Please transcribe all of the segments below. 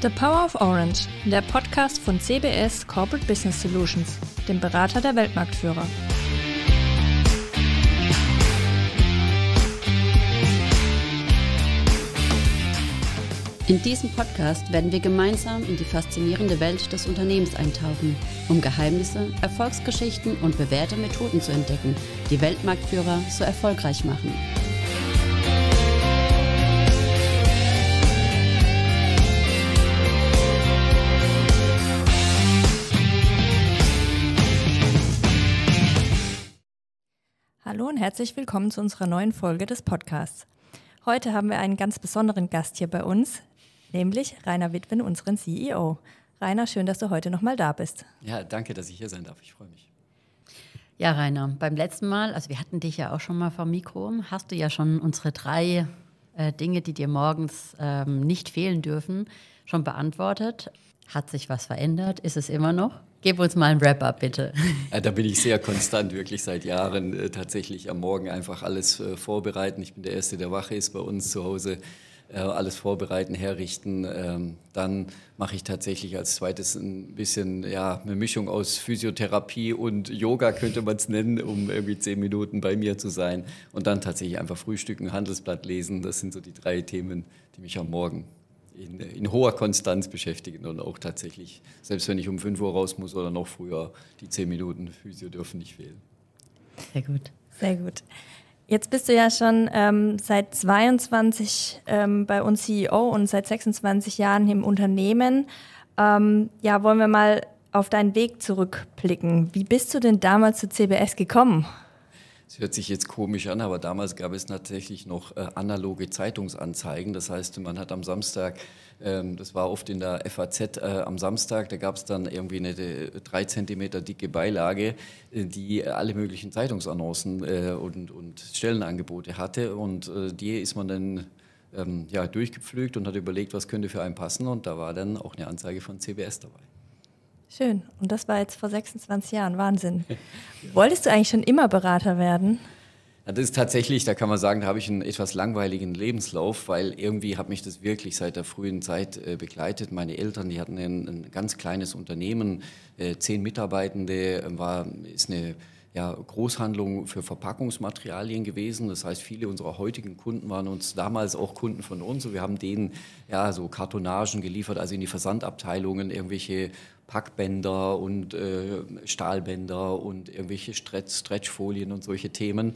The Power of Orange, der Podcast von CBS Corporate Business Solutions, dem Berater der Weltmarktführer. In diesem Podcast werden wir gemeinsam in die faszinierende Welt des Unternehmens eintauchen, um Geheimnisse, Erfolgsgeschichten und bewährte Methoden zu entdecken, die Weltmarktführer so erfolgreich machen. Hallo und herzlich willkommen zu unserer neuen Folge des Podcasts. Heute haben wir einen ganz besonderen Gast hier bei uns, nämlich Rainer Witwen, unseren CEO. Rainer, schön, dass du heute nochmal da bist. Ja, danke, dass ich hier sein darf. Ich freue mich. Ja, Rainer, beim letzten Mal, also wir hatten dich ja auch schon mal vom Mikro, hast du ja schon unsere 3 Dinge, die dir morgens nicht fehlen dürfen, schon beantwortet. Hat sich was verändert? Ist es immer noch? Gib uns mal ein Wrap-up, bitte. Ja, da bin ich sehr konstant, wirklich seit Jahren tatsächlich am Morgen einfach alles vorbereiten. Ich bin der Erste, der wach ist bei uns zu Hause. Alles vorbereiten, herrichten. Dann mache ich tatsächlich als zweites ein bisschen eine Mischung aus Physiotherapie und Yoga, könnte man es nennen, um irgendwie 10 Minuten bei mir zu sein. Und dann tatsächlich einfach frühstücken, Handelsblatt lesen. Das sind so die 3 Themen, die mich am Morgen in hoher Konstanz beschäftigen und auch tatsächlich, selbst wenn ich um 5 Uhr raus muss oder noch früher, die 10 Minuten Physio dürfen nicht fehlen. Sehr gut. Sehr gut. Jetzt bist du ja schon seit 22 bei uns CEO und seit 26 Jahren im Unternehmen. Wollen wir mal auf deinen Weg zurückblicken. Wie bist du denn damals zu CBS gekommen? Das hört sich jetzt komisch an, aber damals gab es tatsächlich noch analoge Zeitungsanzeigen. Das heißt, man hat am Samstag, das war oft in der FAZ am Samstag, da gab es dann irgendwie eine 3 Zentimeter dicke Beilage, die alle möglichen Zeitungsannoncen und Stellenangebote hatte. Und die ist man dann durchgepflügt und hat überlegt, was könnte für einen passen. Und da war dann auch eine Anzeige von CBS dabei. Schön. Und das war jetzt vor 26 Jahren. Wahnsinn. Wolltest du eigentlich schon immer Berater werden? Ja, das ist tatsächlich, da kann man sagen, da habe ich einen etwas langweiligen Lebenslauf, weil irgendwie hat mich das wirklich seit der frühen Zeit begleitet. Meine Eltern, die hatten ein ganz kleines Unternehmen, 10 Mitarbeitende, ist eine Großhandlung für Verpackungsmaterialien gewesen. Das heißt, viele unserer heutigen Kunden waren uns damals auch Kunden von uns. Und wir haben denen so Kartonagen geliefert, also in die Versandabteilungen irgendwelche Packbänder und Stahlbänder und irgendwelche Stretchfolien und solche Themen.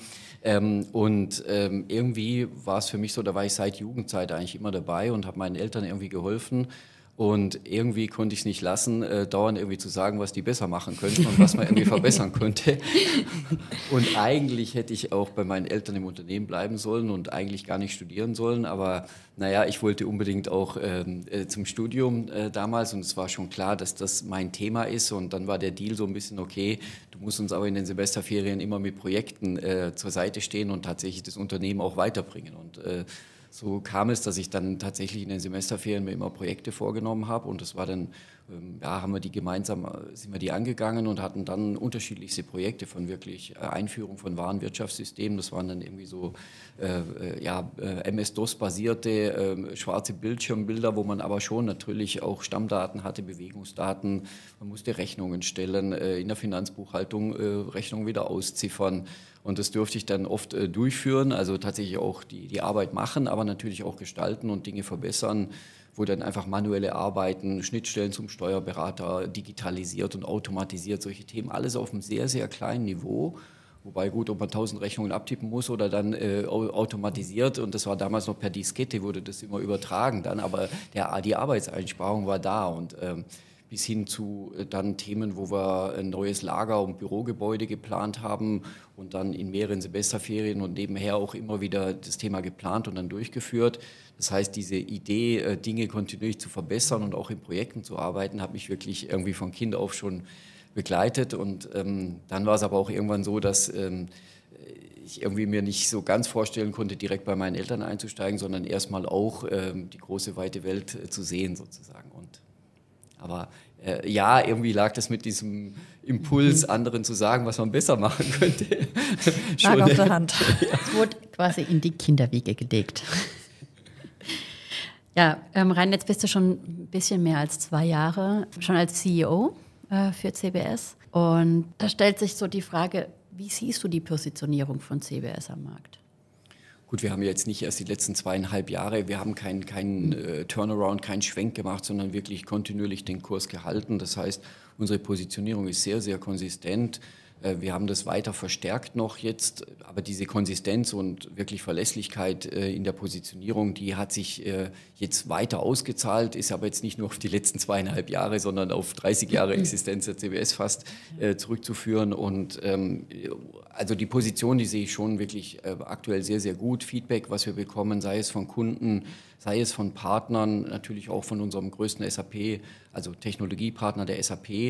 Irgendwie war es für mich so, da war ich seit Jugendzeit eigentlich immer dabei und habe meinen Eltern irgendwie geholfen. Und irgendwie konnte ich es nicht lassen, dauernd irgendwie zu sagen, was die besser machen könnten und was man irgendwie verbessern könnte. Und eigentlich hätte ich auch bei meinen Eltern im Unternehmen bleiben sollen und eigentlich gar nicht studieren sollen. Aber ich wollte unbedingt auch zum Studium damals und es war schon klar, dass das mein Thema ist. Und dann war der Deal so ein bisschen, okay, du musst uns aber in den Semesterferien immer mit Projekten zur Seite stehen und tatsächlich das Unternehmen auch weiterbringen. Und so kam es, dass ich dann tatsächlich in den Semesterferien mir immer Projekte vorgenommen habe und das war dann, sind wir die angegangen und hatten dann unterschiedlichste Projekte von wirklich Einführung von Warenwirtschaftssystemen. Das waren dann irgendwie so MS-DOS-basierte schwarze Bildschirmbilder, wo man aber schon natürlich auch Stammdaten hatte, Bewegungsdaten. Man musste Rechnungen stellen, in der Finanzbuchhaltung Rechnungen wieder ausziffern. Und das durfte ich dann oft durchführen, also tatsächlich auch die Arbeit machen, aber natürlich auch gestalten und Dinge verbessern, wo dann einfach manuelle Arbeiten, Schnittstellen zum Steuerberater, digitalisiert und automatisiert, solche Themen, alles auf einem sehr, sehr kleinen Niveau. Wobei gut, ob man 1000 Rechnungen abtippen muss oder dann automatisiert, und das war damals noch per Diskette, wurde das immer übertragen dann, aber die Arbeitseinsparung war da und bis hin zu dann Themen, wo wir ein neues Lager- und Bürogebäude geplant haben und dann in mehreren Semesterferien und nebenher auch immer wieder das Thema geplant und dann durchgeführt. Das heißt, diese Idee, Dinge kontinuierlich zu verbessern und auch in Projekten zu arbeiten, hat mich wirklich irgendwie von Kind auf schon begleitet. Und dann war es aber auch irgendwann so, dass ich irgendwie mir nicht so ganz vorstellen konnte, direkt bei meinen Eltern einzusteigen, sondern erstmal auch die große, weite Welt zu sehen sozusagen. Aber irgendwie lag das mit diesem Impuls, anderen zu sagen, was man besser machen könnte. Lag auf der Hand. Es wurde quasi in die Kinderwiege gelegt. Ja, Rainer, jetzt bist du schon ein bisschen mehr als 2 Jahre schon als CEO für CBS. Und da stellt sich so die Frage, wie siehst du die Positionierung von CBS am Markt? Gut, wir haben jetzt nicht erst die letzten 2,5 Jahre, wir haben keinen Turnaround, keinen Schwenk gemacht, sondern wirklich kontinuierlich den Kurs gehalten. Das heißt, unsere Positionierung ist sehr, sehr konsistent. Wir haben das weiter verstärkt noch jetzt, aber diese Konsistenz und wirklich Verlässlichkeit in der Positionierung, die hat sich jetzt weiter ausgezahlt, ist aber jetzt nicht nur auf die letzten 2,5 Jahre, sondern auf 30 Jahre Existenz der CBS fast zurückzuführen. Und also die Position, die sehe ich schon wirklich aktuell sehr, sehr gut. Feedback, was wir bekommen, sei es von Kunden, sei es von Partnern, natürlich auch von unserem größten SAP, also Technologiepartner der SAP,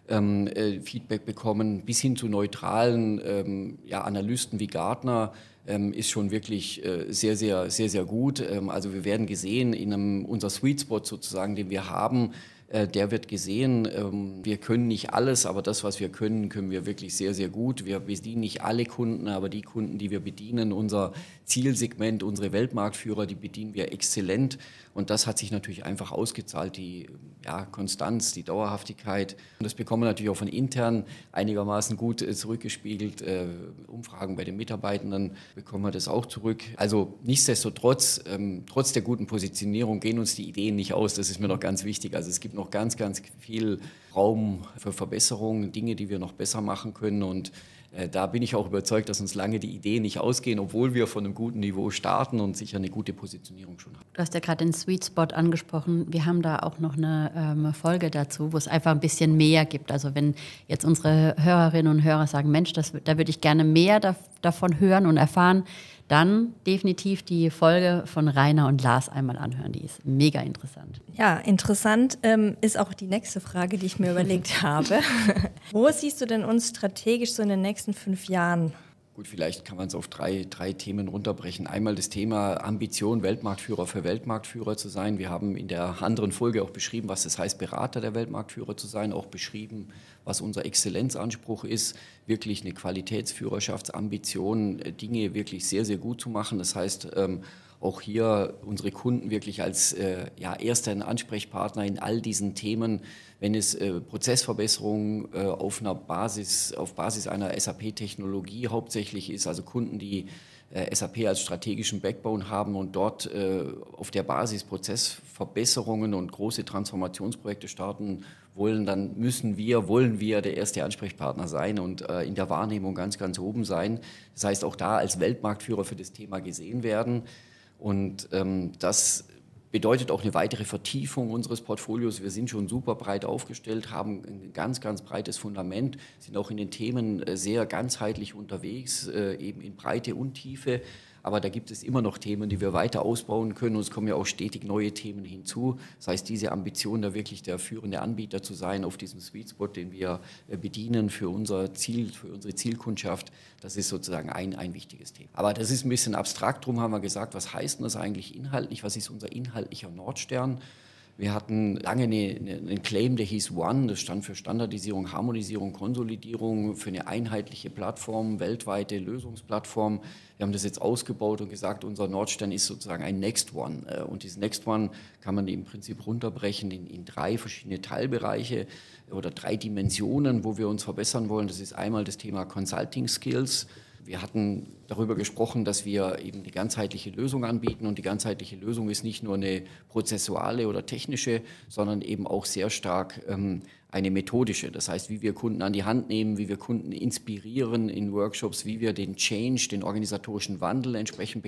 Feedback bekommen, bis hin zu neutralen Analysten wie Gartner, ist schon wirklich sehr, sehr, sehr, sehr gut. Also wir werden gesehen in unser Sweet Spot sozusagen, den wir haben, der wird gesehen. Wir können nicht alles, aber das, was wir können, können wir wirklich sehr, sehr gut. Wir bedienen nicht alle Kunden, aber die Kunden, die wir bedienen, unser Zielsegment, unsere Weltmarktführer, die bedienen wir exzellent. Und das hat sich natürlich einfach ausgezahlt, die Konstanz, die Dauerhaftigkeit. Und das bekommen wir natürlich auch von intern einigermaßen gut zurückgespiegelt. Umfragen bei den Mitarbeitenden bekommen wir das auch zurück. Also nichtsdestotrotz, trotz der guten Positionierung gehen uns die Ideen nicht aus. Das ist mir noch ganz wichtig. Also es gibt noch ganz, ganz viel Raum für Verbesserungen, Dinge, die wir noch besser machen können. Und da bin ich auch überzeugt, dass uns lange die Ideen nicht ausgehen, obwohl wir von einem guten Niveau starten und sicher eine gute Positionierung schon haben. Du hast ja gerade den Sweet Spot angesprochen. Wir haben da auch noch eine Folge dazu, wo es einfach ein bisschen mehr gibt. Also wenn jetzt unsere Hörerinnen und Hörer sagen, Mensch, da würde ich gerne mehr davon hören und erfahren, dann definitiv die Folge von Rainer und Lars einmal anhören. Die ist mega interessant. Ja, interessant ist auch die nächste Frage, die ich mir überlegt habe. Wo siehst du denn uns strategisch so in den nächsten 5 Jahren? Gut, vielleicht kann man es auf drei Themen runterbrechen. Einmal das Thema Ambition, Weltmarktführer für Weltmarktführer zu sein. Wir haben in der anderen Folge auch beschrieben, was es heißt, Berater der Weltmarktführer zu sein, auch beschrieben, was unser Exzellenzanspruch ist, wirklich eine Qualitätsführerschaftsambition, Dinge wirklich sehr, sehr gut zu machen. Das heißt, auch hier unsere Kunden wirklich als erster Ansprechpartner in all diesen Themen, wenn es Prozessverbesserungen auf Basis einer SAP-Technologie hauptsächlich ist, also Kunden, die SAP als strategischen Backbone haben und dort auf der Basis Prozessverbesserungen und große Transformationsprojekte starten wollen, dann wollen wir der erste Ansprechpartner sein und in der Wahrnehmung ganz, ganz oben sein. Das heißt, auch da als Weltmarktführer für das Thema gesehen werden. Und das bedeutet auch eine weitere Vertiefung unseres Portfolios. Wir sind schon super breit aufgestellt, haben ein ganz, ganz breites Fundament, sind auch in den Themen sehr ganzheitlich unterwegs, eben in Breite und Tiefe. Aber da gibt es immer noch Themen, die wir weiter ausbauen können. Und es kommen ja auch stetig neue Themen hinzu. Das heißt, diese Ambition, da wirklich der führende Anbieter zu sein auf diesem Sweet Spot, den wir bedienen für unser Ziel, für unsere Zielkundschaft, das ist sozusagen ein wichtiges Thema. Aber das ist ein bisschen abstrakt. Darum haben wir gesagt, was heißt denn das eigentlich inhaltlich? Was ist unser inhaltlicher Nordstern? Wir hatten lange einen Claim, der hieß One, das stand für Standardisierung, Harmonisierung, Konsolidierung, für eine einheitliche Plattform, weltweite Lösungsplattform. Wir haben das jetzt ausgebaut und gesagt, unser Nordstern ist sozusagen ein Next One. Und dieses Next One kann man im Prinzip runterbrechen in 3 verschiedene Teilbereiche oder 3 Dimensionen, wo wir uns verbessern wollen. Das ist einmal das Thema Consulting Skills. Wir hatten darüber gesprochen, dass wir eben eine ganzheitliche Lösung anbieten und die ganzheitliche Lösung ist nicht nur eine prozessuale oder technische, sondern eben auch sehr stark eine methodische. Das heißt, wie wir Kunden an die Hand nehmen, wie wir Kunden inspirieren in Workshops, wie wir den Change, den organisatorischen Wandel entsprechend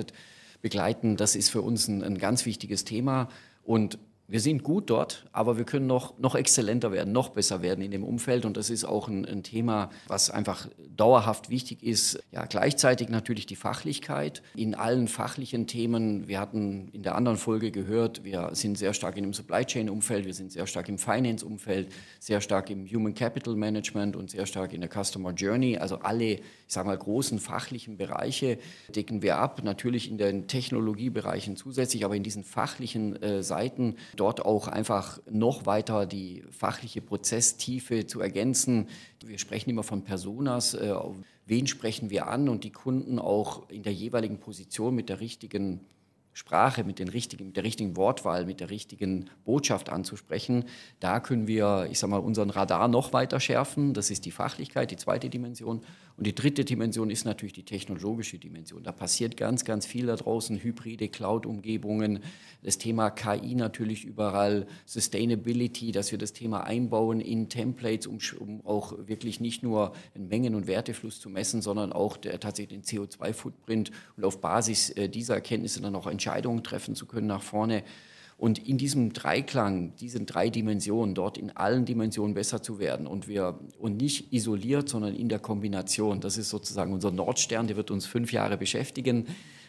begleiten. Das ist für uns ein ganz wichtiges Thema und wir sind gut dort, aber wir können noch exzellenter werden, noch besser werden in dem Umfeld. Und das ist auch ein Thema, was einfach dauerhaft wichtig ist. Ja, gleichzeitig natürlich die Fachlichkeit in allen fachlichen Themen. Wir hatten in der anderen Folge gehört, wir sind sehr stark in dem Supply Chain Umfeld, wir sind sehr stark im Finance Umfeld, sehr stark im Human Capital Management und sehr stark in der Customer Journey. Also alle, ich sage mal, großen fachlichen Bereiche decken wir ab. Natürlich in den Technologiebereichen zusätzlich, aber in diesen fachlichen Seiten dort auch einfach noch weiter die fachliche Prozesstiefe zu ergänzen. Wir sprechen immer von Personas, wen sprechen wir an und die Kunden auch in der jeweiligen Position mit der richtigen Sprache, mit der richtigen Wortwahl, mit der richtigen Botschaft anzusprechen. Da können wir, unseren Radar noch weiter schärfen. Das ist die Fachlichkeit, die zweite Dimension. Und die dritte Dimension ist natürlich die technologische Dimension. Da passiert ganz, ganz viel da draußen. Hybride Cloud-Umgebungen, das Thema KI natürlich überall, Sustainability, dass wir das Thema einbauen in Templates, um auch wirklich nicht nur einen Mengen- und Wertefluss zu messen, sondern auch tatsächlich den CO2-Footprint und auf Basis dieser Erkenntnisse dann auch Entscheidungen treffen zu können nach vorne. Und in diesem Dreiklang, diesen 3 Dimensionen, dort in allen Dimensionen besser zu werden und nicht isoliert, sondern in der Kombination. Das ist sozusagen unser Nordstern, der wird uns 5 Jahre beschäftigen.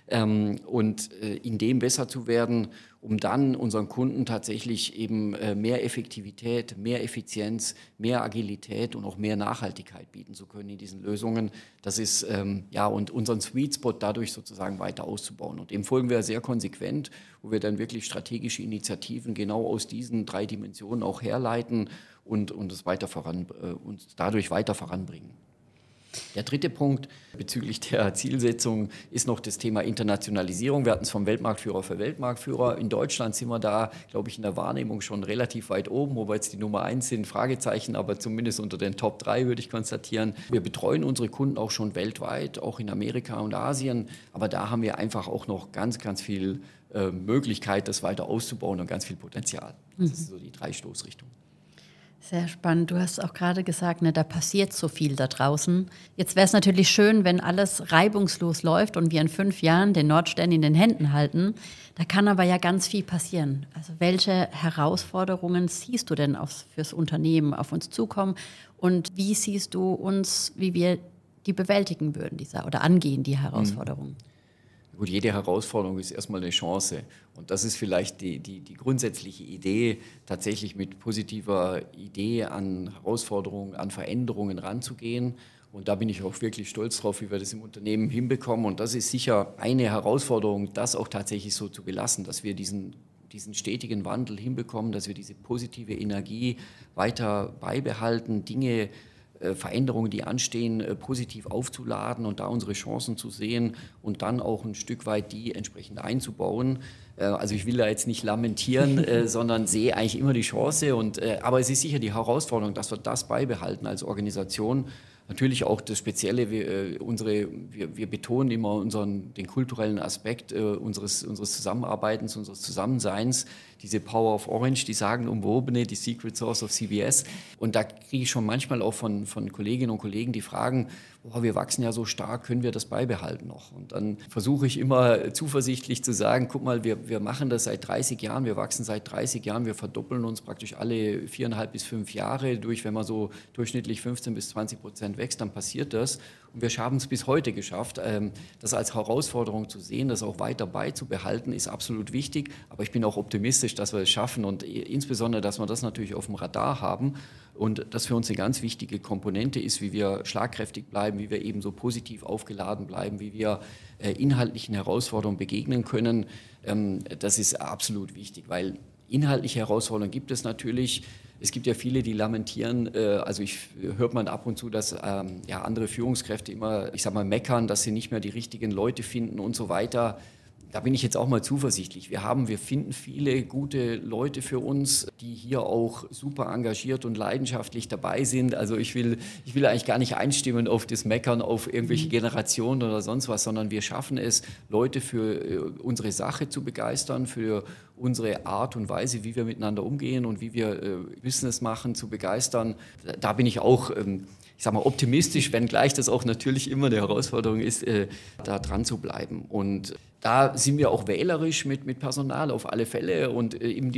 In dem besser zu werden, um dann unseren Kunden tatsächlich eben mehr Effektivität, mehr Effizienz, mehr Agilität und auch mehr Nachhaltigkeit bieten zu können in diesen Lösungen. Das ist, und unseren Sweet Spot dadurch sozusagen weiter auszubauen. Und dem folgen wir sehr konsequent, wo wir dann wirklich strategische Initiativen genau aus diesen 3 Dimensionen auch herleiten und uns dadurch weiter voranbringen. Der dritte Punkt bezüglich der Zielsetzung ist noch das Thema Internationalisierung. Wir hatten es vom Weltmarktführer für Weltmarktführer. In Deutschland sind wir da, glaube ich, in der Wahrnehmung schon relativ weit oben, wo wir jetzt die Nummer 1 sind, Fragezeichen, aber zumindest unter den Top 3 würde ich konstatieren. Wir betreuen unsere Kunden auch schon weltweit, auch in Amerika und Asien, aber da haben wir einfach auch noch ganz, ganz viel Möglichkeit, das weiter auszubauen und ganz viel Potenzial. Das sind so die 3 Stoßrichtungen. Sehr spannend. Du hast auch gerade gesagt, da passiert so viel da draußen. Jetzt wäre es natürlich schön, wenn alles reibungslos läuft und wir in 5 Jahren den Nordstern in den Händen halten. Da kann aber ja ganz viel passieren. Also welche Herausforderungen siehst du denn fürs Unternehmen auf uns zukommen? Und wie siehst du uns, wie wir die bewältigen würden, oder angehen, die Herausforderungen? Gut, jede Herausforderung ist erstmal eine Chance. Und das ist vielleicht die grundsätzliche Idee, tatsächlich mit positiver Idee an Herausforderungen, an Veränderungen ranzugehen. Und da bin ich auch wirklich stolz drauf, wie wir das im Unternehmen hinbekommen. Und das ist sicher eine Herausforderung, das auch tatsächlich so zu belassen, dass wir diesen stetigen Wandel hinbekommen, dass wir diese positive Energie weiter beibehalten, Veränderungen, die anstehen, positiv aufzuladen und da unsere Chancen zu sehen und dann auch ein Stück weit die entsprechend einzubauen. Also ich will da jetzt nicht lamentieren, sondern sehe eigentlich immer die Chance. Aber es ist sicher die Herausforderung, dass wir das beibehalten als Organisation. Natürlich auch das Spezielle, wir betonen immer den kulturellen Aspekt unseres Zusammenarbeitens, unseres Zusammenseins. Diese Power of Orange, die sagen umwobene, die Secret Sauce of CBS. Und da kriege ich schon manchmal auch von Kolleginnen und Kollegen die Fragen, wir wachsen ja so stark, können wir das beibehalten noch? Und dann versuche ich immer zuversichtlich zu sagen, guck mal, wir machen das seit 30 Jahren, wir wachsen seit 30 Jahren, wir verdoppeln uns praktisch alle 4,5 bis 5 Jahre wenn man so durchschnittlich 15-20% wächst, dann passiert das. Und wir haben es bis heute geschafft. Das als Herausforderung zu sehen, das auch weiter beizubehalten, ist absolut wichtig. Aber ich bin auch optimistisch, dass wir es schaffen und insbesondere, dass wir das natürlich auf dem Radar haben und das für uns eine ganz wichtige Komponente ist, wie wir schlagkräftig bleiben, wie wir eben so positiv aufgeladen bleiben, wie wir inhaltlichen Herausforderungen begegnen können. Das ist absolut wichtig, weil inhaltliche Herausforderungen gibt es natürlich. Es gibt ja viele, die lamentieren, hört man ab und zu, dass andere Führungskräfte immer, meckern, dass sie nicht mehr die richtigen Leute finden und so weiter. Da bin ich jetzt auch mal zuversichtlich. Wir finden viele gute Leute für uns, die hier auch super engagiert und leidenschaftlich dabei sind. Also ich will eigentlich gar nicht einstimmen auf das Meckern, auf irgendwelche Generationen oder sonst was, sondern wir schaffen es, Leute für unsere Sache zu begeistern, für unsere Art und Weise, wie wir miteinander umgehen und wie wir Business machen, zu begeistern. Da bin ich auch optimistisch, wenngleich das auch natürlich immer eine Herausforderung ist, da dran zu bleiben. Und da sind wir auch wählerisch mit Personal auf alle Fälle und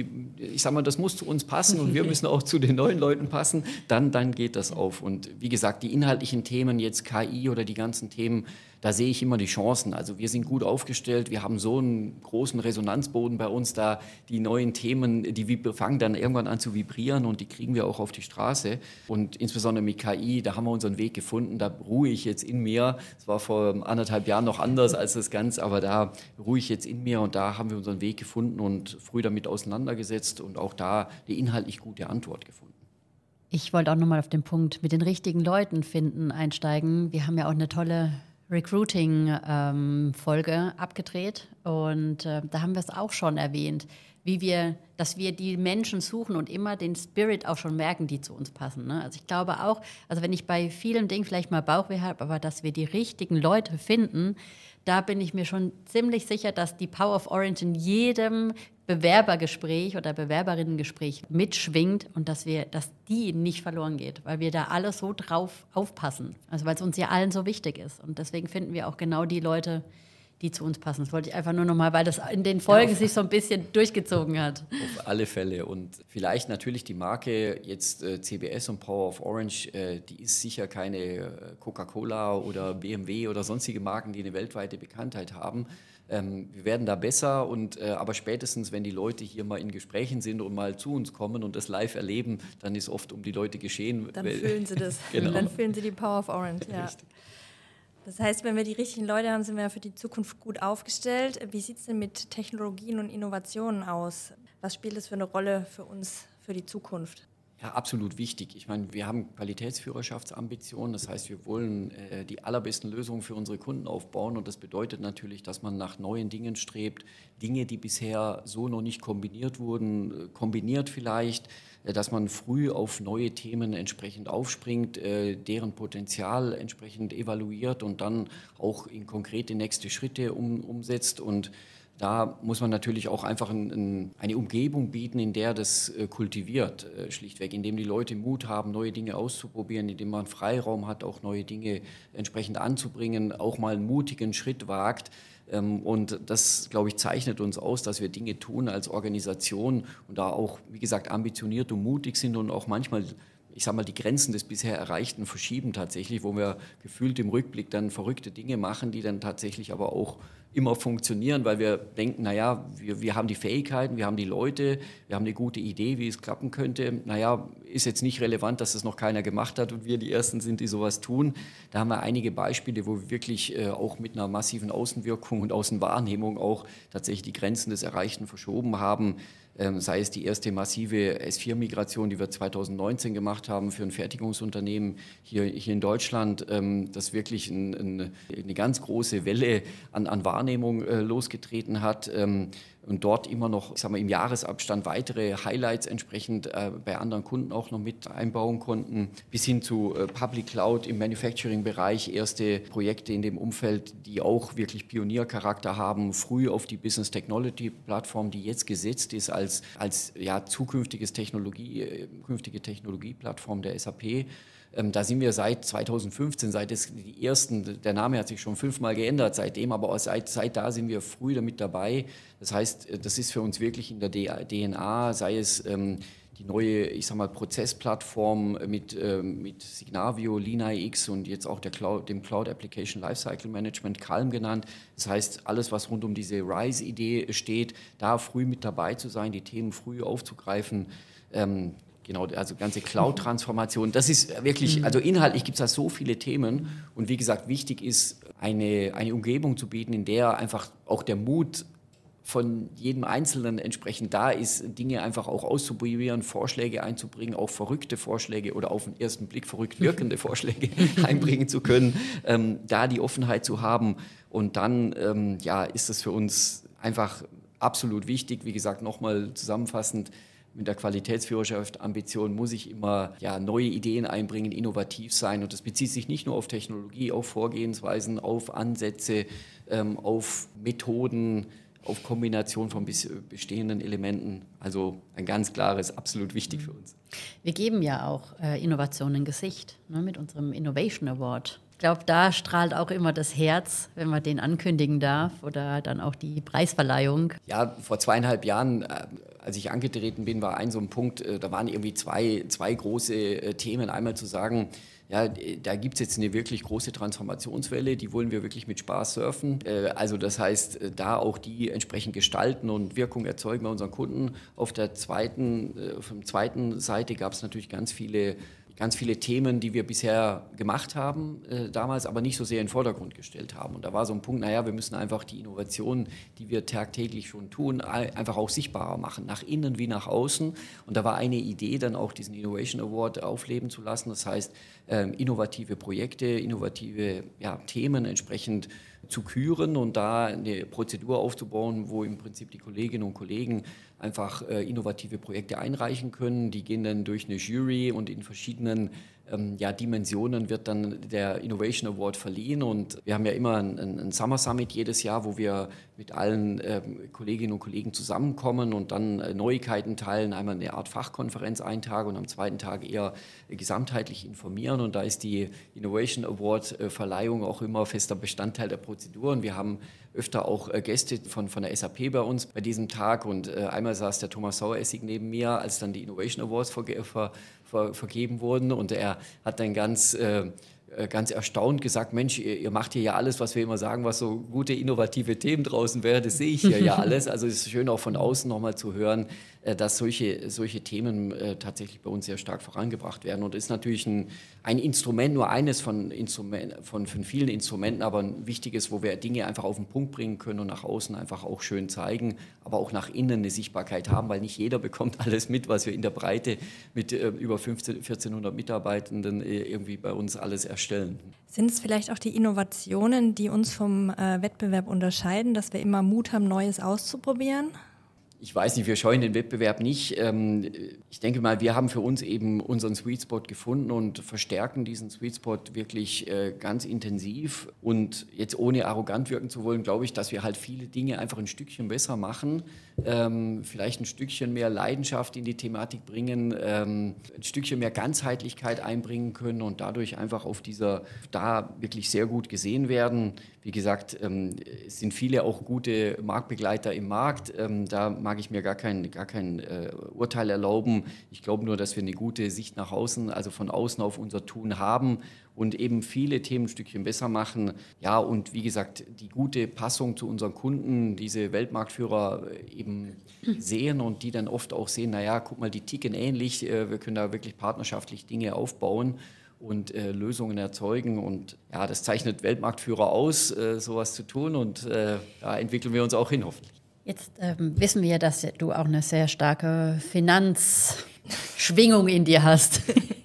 das muss zu uns passen und wir müssen auch zu den neuen Leuten passen, dann geht das auf. Und wie gesagt, die inhaltlichen Themen, jetzt KI oder die ganzen Themen, da sehe ich immer die Chancen. Also wir sind gut aufgestellt, wir haben so einen großen Resonanzboden bei uns da, die neuen Themen, die fangen dann irgendwann an zu vibrieren und die kriegen wir auch auf die Straße. Und insbesondere mit KI, da haben wir unseren Weg gefunden, da ruhe ich jetzt in mir. Es war vor 1,5 Jahren noch anders als das Ganze, aber da ruhe ich jetzt in mir und da haben wir unseren Weg gefunden und früh damit auseinandergesetzt und auch da eine inhaltlich gute Antwort gefunden. Ich wollte auch nochmal auf den Punkt mit den richtigen Leuten einsteigen. Wir haben ja auch eine tolle Recruiting-Folge abgedreht und da haben wir es auch schon erwähnt, dass wir die Menschen suchen und immer den Spirit auch schon merken, die zu uns passen. Ne? Also ich glaube auch, also wenn ich bei vielen Dingen vielleicht mal Bauchweh habe, aber dass wir die richtigen Leute finden, da bin ich mir schon ziemlich sicher, dass die Power of Orange in jedem Bewerbergespräch oder Bewerberinnengespräch mitschwingt und dass die nicht verloren geht, weil wir da alle so drauf aufpassen. Also weil es uns ja allen so wichtig ist. Und deswegen finden wir auch genau die Leute, die zu uns passen. Das wollte ich einfach nur nochmal, weil das in den Folgen sich so ein bisschen durchgezogen hat. Auf alle Fälle. Und vielleicht natürlich die Marke jetzt CBS und Power of Orange, die ist sicher keine Coca-Cola oder BMW oder sonstige Marken, die eine weltweite Bekanntheit haben. Wir werden da besser, aber spätestens, wenn die Leute hier mal in Gesprächen sind und mal zu uns kommen und das live erleben, dann ist oft um die Leute geschehen. Dann fühlen sie das. Genau. Dann fühlen sie die Power of Orange. Ja. Richtig. Das heißt, wenn wir die richtigen Leute haben, sind wir für die Zukunft gut aufgestellt. Wie sieht es denn mit Technologien und Innovationen aus? Was spielt das für eine Rolle für uns, für die Zukunft? Ja, absolut wichtig. Ich meine, wir haben Qualitätsführerschaftsambitionen. Das heißt, wir wollen die allerbesten Lösungen für unsere Kunden aufbauen. Und das bedeutet natürlich, dass man nach neuen Dingen strebt. Dinge, die bisher so noch nicht kombiniert wurden, kombiniert vielleicht, dass man früh auf neue Themen entsprechend aufspringt, deren Potenzial entsprechend evaluiert und dann auch in konkrete nächste Schritte umsetzt. Und da muss man natürlich auch einfach eine Umgebung bieten, in der das kultiviert, schlichtweg, indem die Leute Mut haben, neue Dinge auszuprobieren, indem man Freiraum hat, auch neue Dinge entsprechend anzubringen, auch mal einen mutigen Schritt wagt. Und das, glaube ich, zeichnet uns aus, dass wir Dinge tun als Organisation und da auch, wie gesagt, ambitioniert und mutig sind und auch manchmal, ich sage mal, die Grenzen des bisher Erreichten verschieben tatsächlich, wo wir gefühlt im Rückblick dann verrückte Dinge machen, die dann tatsächlich aber auch immer funktionieren, weil wir denken, naja, wir haben die Fähigkeiten, wir haben die Leute, wir haben eine gute Idee, wie es klappen könnte. Naja, ist jetzt nicht relevant, dass das noch keiner gemacht hat und wir die Ersten sind, die sowas tun. Da haben wir einige Beispiele, wo wir wirklich auch mit einer massiven Außenwirkung und Außenwahrnehmung auch tatsächlich die Grenzen des Erreichten verschoben haben. Sei es die erste massive S4-Migration, die wir 2019 gemacht haben für ein Fertigungsunternehmen hier in Deutschland, das wirklich eine ganz große Welle an Wahrnehmung losgetreten hat und dort immer noch, ich sag mal, im Jahresabstand weitere Highlights entsprechend bei anderen Kunden auch noch mit einbauen konnten, bis hin zu Public Cloud im Manufacturing-Bereich, erste Projekte in dem Umfeld, die auch wirklich Pioniercharakter haben, früh auf die Business Technology Plattform, die jetzt gesetzt ist als künftige Technologieplattform der SAP. Da sind wir seit 2015, der Name hat sich schon 5-mal geändert seitdem, aber seit da sind wir früh damit dabei. Das heißt, das ist für uns wirklich in der DNA, sei es die neue, ich sag mal, Prozessplattform mit Signavio, LeanIX und jetzt auch dem Cloud Application Lifecycle Management, Calm genannt. Das heißt, alles, was rund um diese RISE-Idee steht, da früh mit dabei zu sein, die Themen früh aufzugreifen. Genau, also ganze Cloud-Transformation, das ist wirklich, also inhaltlich gibt es da so viele Themen und wie gesagt, wichtig ist, eine Umgebung zu bieten, in der einfach auch der Mut von jedem Einzelnen entsprechend da ist, Dinge einfach auch auszuprobieren, Vorschläge einzubringen, auch verrückte Vorschläge oder auf den ersten Blick verrückt wirkende Vorschläge einbringen zu können, da die Offenheit zu haben und dann ist es für uns einfach absolut wichtig, wie gesagt, nochmal zusammenfassend, mit der Qualitätsführerschaft Ambition muss ich immer neue Ideen einbringen, innovativ sein. Und das bezieht sich nicht nur auf Technologie, auf Vorgehensweisen, auf Ansätze, auf Methoden, auf Kombination von bestehenden Elementen. Also ein ganz klares, absolut wichtig für uns. Wir geben ja auch Innovationen ein Gesicht, ne, mit unserem Innovation Award. Ich glaube, da strahlt auch immer das Herz, wenn man den ankündigen darf oder dann auch die Preisverleihung. Ja, vor 2,5 Jahren, als ich angetreten bin, war so ein Punkt, da waren irgendwie zwei große Themen. Einmal zu sagen, ja, da gibt es jetzt eine wirklich große Transformationswelle, die wollen wir wirklich mit Spaß surfen. Also das heißt, da auch die entsprechend gestalten und Wirkung erzeugen bei unseren Kunden. Auf der zweiten Seite gab es natürlich ganz viele ganz viele Themen, die wir bisher gemacht haben, damals aber nicht so sehr in den Vordergrund gestellt haben. Und da war so ein Punkt, wir müssen einfach die Innovationen, die wir tagtäglich schon tun, einfach auch sichtbarer machen, nach innen wie nach außen. Und da war eine Idee, dann auch diesen Innovation Award aufleben zu lassen. Das heißt, innovative Projekte, innovative Themen entsprechend zu küren und da eine Prozedur aufzubauen, wo im Prinzip die Kolleginnen und Kollegen einfach innovative Projekte einreichen können. Die gehen dann durch eine Jury und in verschiedenen Dimensionen wird dann der Innovation Award verliehen. Und wir haben ja immer ein Summer Summit jedes Jahr, wo wir mit allen Kolleginnen und Kollegen zusammenkommen und dann Neuigkeiten teilen. Einmal eine Art Fachkonferenz einen Tag und am zweiten Tag eher gesamtheitlich informieren. Und da ist die Innovation Award Verleihung auch immer fester Bestandteil der Prozedur. Und wir haben öfter auch Gäste von der SAP bei uns bei diesem Tag. Und einmal saß der Thomas Saueressig neben mir, als dann die Innovation Awards vergeben wurden. Und er hat dann ganz erstaunt gesagt, Mensch, ihr macht hier ja alles, was wir immer sagen, was so gute, innovative Themen draußen wäre, das sehe ich hier ja alles. Also es ist schön auch von außen nochmal zu hören, dass solche Themen tatsächlich bei uns sehr stark vorangebracht werden. Und ist natürlich ein Instrument, nur eines von vielen Instrumenten, aber ein wichtiges, wo wir Dinge einfach auf den Punkt bringen können und nach außen einfach auch schön zeigen, aber auch nach innen eine Sichtbarkeit haben, weil nicht jeder bekommt alles mit, was wir in der Breite mit über 1400 Mitarbeitenden irgendwie bei uns alles erstellen. Sind es vielleicht auch die Innovationen, die uns vom Wettbewerb unterscheiden, dass wir immer Mut haben, Neues auszuprobieren? Ich weiß nicht, wir scheuen den Wettbewerb nicht. Ich denke mal, wir haben für uns eben unseren Sweet Spot gefunden und verstärken diesen Sweet Spot wirklich ganz intensiv. Und jetzt ohne arrogant wirken zu wollen, glaube ich, dass wir halt viele Dinge einfach ein Stückchen besser machen, vielleicht ein Stückchen mehr Leidenschaft in die Thematik bringen, ein Stückchen mehr Ganzheitlichkeit einbringen können und dadurch einfach da wirklich sehr gut gesehen werden. Wie gesagt, es sind viele auch gute Marktbegleiter im Markt. Da mag ich mir gar kein Urteil erlauben. Ich glaube nur, dass wir eine gute Sicht nach außen, also von außen auf unser Tun haben und eben viele Themen ein Stückchen besser machen. Ja, und wie gesagt, die gute Passung zu unseren Kunden, diese Weltmarktführer eben sehen und die dann oft auch sehen, guck mal, die ticken ähnlich, wir können da wirklich partnerschaftlich Dinge aufbauen und Lösungen erzeugen. Und ja, das zeichnet Weltmarktführer aus, sowas zu tun. Und da entwickeln wir uns auch hin, hoffentlich. Jetzt wissen wir, dass du auch eine sehr starke Finanzschwingung in dir hast.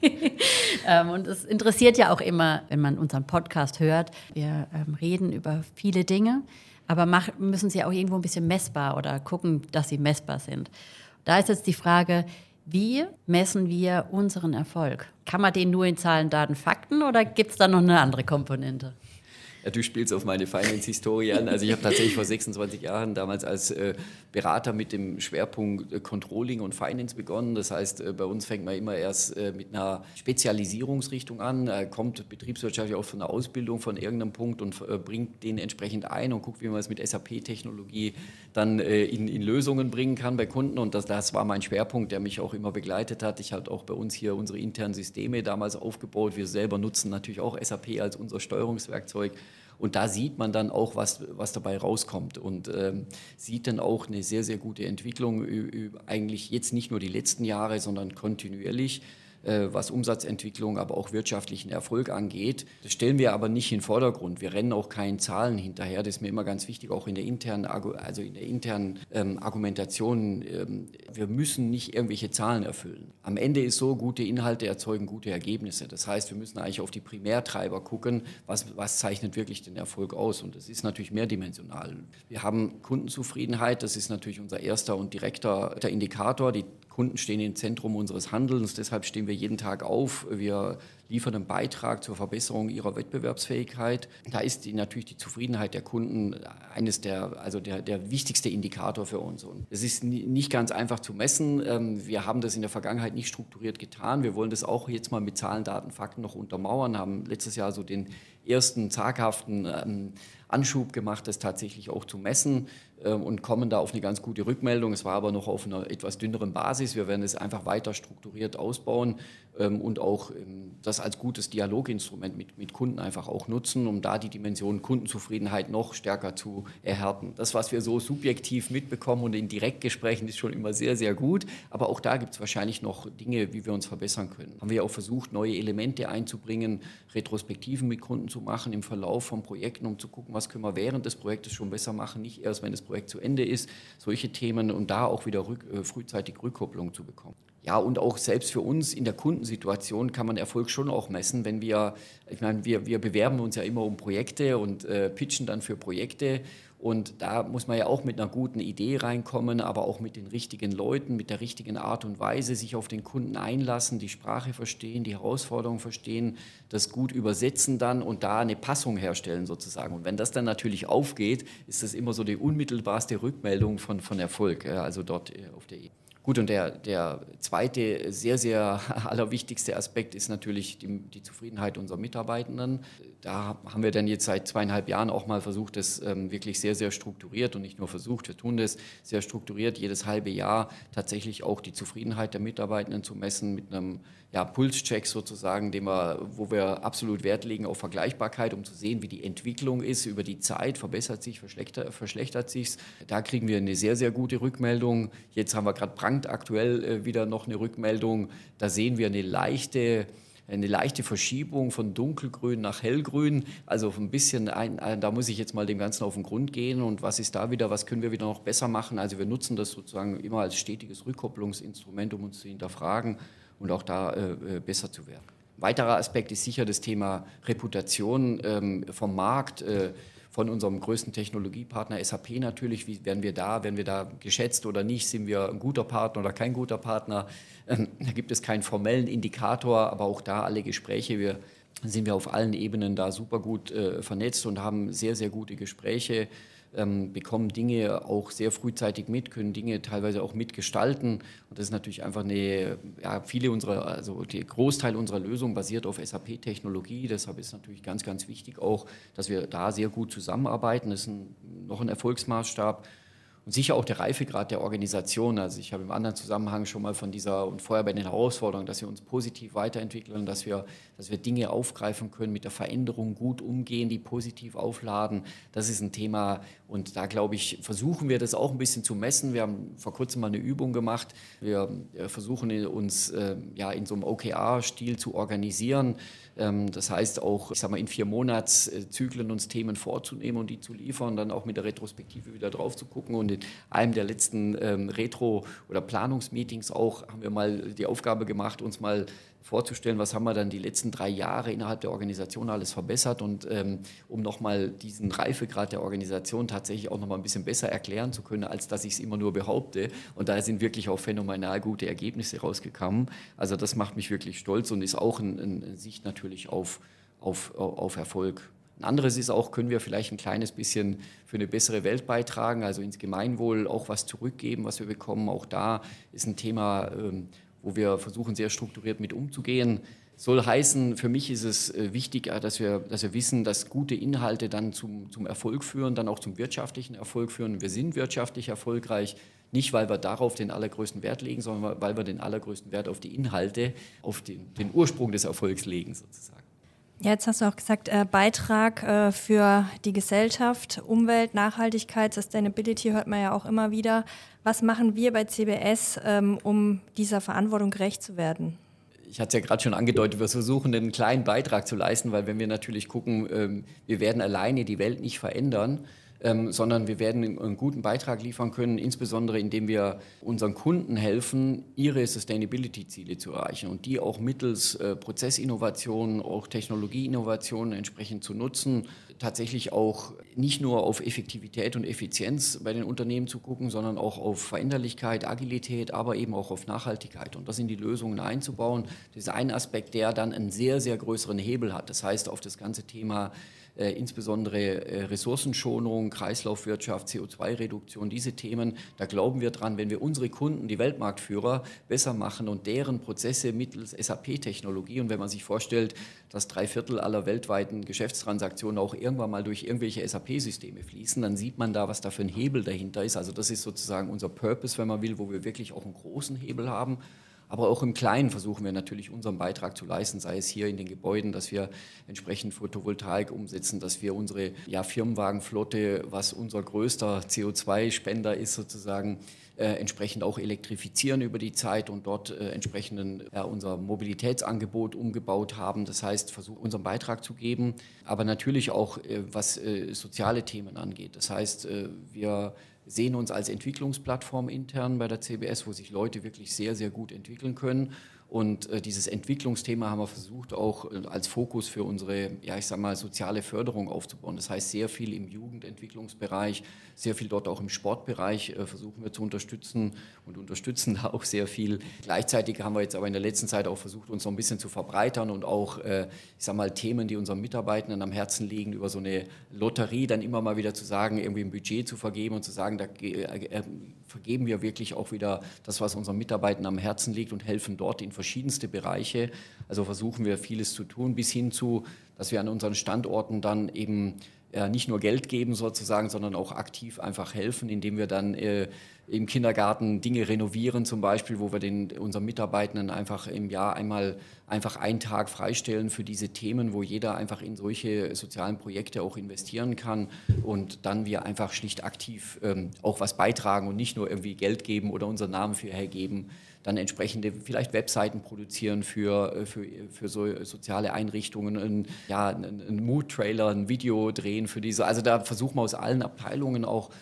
Und es interessiert ja auch immer, wenn man unseren Podcast hört. Wir reden über viele Dinge, aber müssen sie auch irgendwo ein bisschen messbar oder gucken, dass sie messbar sind. Da ist jetzt die Frage, wie messen wir unseren Erfolg? Kann man den nur in Zahlen, Daten, Fakten oder gibt es da noch eine andere Komponente? Ja, du spielst auf meine Finance-Historie an. Also ich habe tatsächlich vor 26 Jahren damals als Berater mit dem Schwerpunkt Controlling und Finance begonnen. Das heißt, bei uns fängt man immer erst mit einer Spezialisierungsrichtung an, kommt betriebswirtschaftlich auch von einer Ausbildung von irgendeinem Punkt und bringt den entsprechend ein und guckt, wie man es mit SAP-Technologie dann in Lösungen bringen kann bei Kunden. Und das war mein Schwerpunkt, der mich auch immer begleitet hat. Ich habe auch bei uns hier unsere internen Systeme damals aufgebaut. Wir selber nutzen natürlich auch SAP als unser Steuerungswerkzeug. Und da sieht man dann auch, was dabei rauskommt und sieht dann auch eine sehr, sehr gute Entwicklung, eigentlich jetzt nicht nur die letzten Jahre, sondern kontinuierlich, was Umsatzentwicklung, aber auch wirtschaftlichen Erfolg angeht. Das stellen wir aber nicht in den Vordergrund. Wir rennen auch keinen Zahlen hinterher. Das ist mir immer ganz wichtig, auch in der internen Argumentation. Wir müssen nicht irgendwelche Zahlen erfüllen. Am Ende ist so, gute Inhalte erzeugen gute Ergebnisse. Das heißt, wir müssen eigentlich auf die Primärtreiber gucken, was zeichnet wirklich den Erfolg aus. Und das ist natürlich mehrdimensional. Wir haben Kundenzufriedenheit, das ist natürlich unser erster und direkter Indikator. Die Kunden stehen im Zentrum unseres Handelns, deshalb stehen wir jeden Tag auf. Wir liefern einen Beitrag zur Verbesserung ihrer Wettbewerbsfähigkeit. Da ist natürlich die Zufriedenheit der Kunden der wichtigste Indikator für uns. Und es ist nicht ganz einfach zu messen. Wir haben das in der Vergangenheit nicht strukturiert getan. Wir wollen das auch jetzt mal mit Zahlen, Daten, Fakten noch untermauern, haben letztes Jahr so den ersten zaghaften Anschub gemacht, das tatsächlich auch zu messen. und kommen da auf eine ganz gute Rückmeldung. Es war aber noch auf einer etwas dünneren Basis. Wir werden es einfach weiter strukturiert ausbauen und auch das als gutes Dialoginstrument mit Kunden einfach auch nutzen, um da die Dimension Kundenzufriedenheit noch stärker zu erhärten. Das, was wir so subjektiv mitbekommen und in Direktgesprächen, ist schon immer sehr, sehr gut. Aber auch da gibt es wahrscheinlich noch Dinge, wie wir uns verbessern können. Haben wir auch versucht, neue Elemente einzubringen, Retrospektiven mit Kunden zu machen im Verlauf von Projekten, um zu gucken, was können wir während des Projektes schon besser machen, nicht erst, wenn das Projekt zu Ende ist, solche Themen und da auch wieder frühzeitig Rückkopplung zu bekommen. Ja, und auch selbst für uns in der Kundensituation kann man Erfolg schon auch messen, wenn wir bewerben uns ja immer um Projekte und pitchen dann für Projekte. Und da muss man ja auch mit einer guten Idee reinkommen, aber auch mit den richtigen Leuten, mit der richtigen Art und Weise sich auf den Kunden einlassen, die Sprache verstehen, die Herausforderungen verstehen, das gut übersetzen dann und da eine Passung herstellen sozusagen. Und wenn das dann natürlich aufgeht, ist das immer so die unmittelbarste Rückmeldung von Erfolg, also dort auf der Ebene. Gut, und der zweite sehr, sehr allerwichtigste Aspekt ist natürlich die Zufriedenheit unserer Mitarbeitenden. Da haben wir dann jetzt seit 2,5 Jahren auch mal versucht, das wirklich sehr, sehr strukturiert und nicht nur versucht, wir tun das sehr strukturiert, jedes halbe Jahr tatsächlich auch die Zufriedenheit der Mitarbeitenden zu messen mit einem Pulscheck sozusagen, wo wir absolut Wert legen auf Vergleichbarkeit, um zu sehen, wie die Entwicklung ist über die Zeit, verbessert sich, verschlechtert sich. Da kriegen wir eine sehr, sehr gute Rückmeldung. Jetzt haben wir gerade brandaktuell wieder noch eine Rückmeldung. Da sehen wir eine leichte Verschiebung von dunkelgrün nach hellgrün, also ein bisschen, da muss ich jetzt mal dem Ganzen auf den Grund gehen und was können wir wieder noch besser machen. Also wir nutzen das sozusagen immer als stetiges Rückkopplungsinstrument, um uns zu hinterfragen und auch da besser zu werden. Ein weiterer Aspekt ist sicher das Thema Reputation vom Markt, von unserem größten Technologiepartner SAP natürlich. Wie werden wir da geschätzt oder nicht? Sind wir ein guter Partner oder kein guter Partner? Da gibt es keinen formellen Indikator, aber auch da alle Gespräche. Sind wir auf allen Ebenen da super gut vernetzt und haben sehr, sehr gute Gespräche, bekommen Dinge auch sehr frühzeitig mit, können Dinge teilweise auch mitgestalten. Und das ist natürlich einfach der Großteil unserer Lösung basiert auf SAP-Technologie. Deshalb ist natürlich ganz, ganz wichtig auch, dass wir da sehr gut zusammenarbeiten. Das ist noch ein Erfolgsmaßstab. Und sicher auch der Reifegrad der Organisation. Also ich habe im anderen Zusammenhang schon mal von und vorher bei den Herausforderungen, dass wir uns positiv weiterentwickeln, dass wir Dinge aufgreifen können, mit der Veränderung gut umgehen, die positiv aufladen. Das ist ein Thema und da, glaube ich, versuchen wir das auch ein bisschen zu messen. Wir haben vor kurzem mal eine Übung gemacht. Wir versuchen uns in so einem OKR-Stil zu organisieren. Das heißt auch, in 4 Monatszyklen uns Themen vorzunehmen und die zu liefern, dann auch mit der Retrospektive wieder drauf zu gucken. Und in einem der letzten Retro- oder Planungsmeetings auch haben wir mal die Aufgabe gemacht, uns mal vorzustellen, was haben wir dann die letzten 3 Jahre innerhalb der Organisation alles verbessert und um nochmal diesen Reifegrad der Organisation tatsächlich auch nochmal ein bisschen besser erklären zu können, als dass ich es immer nur behaupte. Und da sind wirklich auch phänomenal gute Ergebnisse rausgekommen. Also das macht mich wirklich stolz und ist auch eine Sicht natürlich auf Erfolg. Ein anderes ist auch, können wir vielleicht ein kleines bisschen für eine bessere Welt beitragen, also ins Gemeinwohl auch was zurückgeben, was wir bekommen. Auch da ist ein Thema, wo wir versuchen, sehr strukturiert mit umzugehen. Soll heißen, für mich ist es wichtig, dass wir wissen, dass gute Inhalte dann zum Erfolg führen, dann auch zum wirtschaftlichen Erfolg führen. Wir sind wirtschaftlich erfolgreich, nicht weil wir darauf den allergrößten Wert legen, sondern weil wir den allergrößten Wert auf die Inhalte, auf den Ursprung des Erfolgs legen sozusagen. Ja, jetzt hast du auch gesagt, Beitrag für die Gesellschaft, Umwelt, Nachhaltigkeit, Sustainability hört man ja auch immer wieder. Was machen wir bei CBS, um dieser Verantwortung gerecht zu werden? Ich hatte es ja gerade schon angedeutet, wir versuchen einen kleinen Beitrag zu leisten, weil wenn wir natürlich gucken, wir werden alleine die Welt nicht verändern, sondern wir werden einen guten Beitrag liefern können, insbesondere indem wir unseren Kunden helfen, ihre Sustainability-Ziele zu erreichen und die auch mittels Prozessinnovationen, auch Technologieinnovationen entsprechend zu nutzen, tatsächlich auch nicht nur auf Effektivität und Effizienz bei den Unternehmen zu gucken, sondern auch auf Veränderlichkeit, Agilität, aber eben auch auf Nachhaltigkeit und das in die Lösungen einzubauen. Das ist ein Aspekt, der dann einen sehr, sehr größeren Hebel hat. Das heißt, auf das ganze Thema insbesondere Ressourcenschonung, Kreislaufwirtschaft, CO2-Reduktion, diese Themen, da glauben wir dran, wenn wir unsere Kunden, die Weltmarktführer, besser machen und deren Prozesse mittels SAP-Technologie, und wenn man sich vorstellt, dass 3/4 aller weltweiten Geschäftstransaktionen auch irgendwann mal durch irgendwelche SAP-Systeme fließen, dann sieht man da, was da für ein Hebel dahinter ist. Also das ist sozusagen unser Purpose, wenn man will, wo wir wirklich auch einen großen Hebel haben. Aber auch im Kleinen versuchen wir natürlich unseren Beitrag zu leisten, sei es hier in den Gebäuden, dass wir entsprechend Photovoltaik umsetzen, dass wir unsere Firmenwagenflotte, was unser größter CO2-Spender ist sozusagen, entsprechend auch elektrifizieren über die Zeit und dort entsprechend unser Mobilitätsangebot umgebaut haben. Das heißt, versuchen unseren Beitrag zu geben, aber natürlich auch was soziale Themen angeht. Das heißt, wir sehen uns als Entwicklungsplattform intern bei der CBS, wo sich Leute wirklich sehr, sehr gut entwickeln können. Und dieses Entwicklungsthema haben wir versucht, auch als Fokus für unsere, soziale Förderung aufzubauen. Das heißt, sehr viel im Jugendentwicklungsbereich, sehr viel dort auch im Sportbereich versuchen wir zu unterstützen und unterstützen da auch sehr viel. Gleichzeitig haben wir jetzt aber in der letzten Zeit auch versucht, uns so ein bisschen zu verbreitern und auch, Themen, die unseren Mitarbeitenden am Herzen liegen, über so eine Lotterie dann immer mal wieder zu sagen, irgendwie ein Budget zu vergeben und zu sagen, da vergeben wir wirklich auch wieder das, was unseren Mitarbeitern am Herzen liegt und helfen dort in verschiedenste Bereiche. Also versuchen wir vieles zu tun, bis hin zu, dass wir an unseren Standorten dann eben nicht nur Geld geben sozusagen, sondern auch aktiv einfach helfen, indem wir dann im Kindergarten Dinge renovieren zum Beispiel, wo wir unseren Mitarbeitenden einfach im Jahr einmal einfach einen Tag freistellen für diese Themen, wo jeder einfach in solche sozialen Projekte auch investieren kann und dann wir einfach schlicht aktiv auch was beitragen und nicht nur irgendwie Geld geben oder unseren Namen für hergeben, dann entsprechende vielleicht Webseiten produzieren für so soziale Einrichtungen, einen Mood-Trailer, ein Video drehen für diese. Also da versuchen wir aus allen Abteilungen auch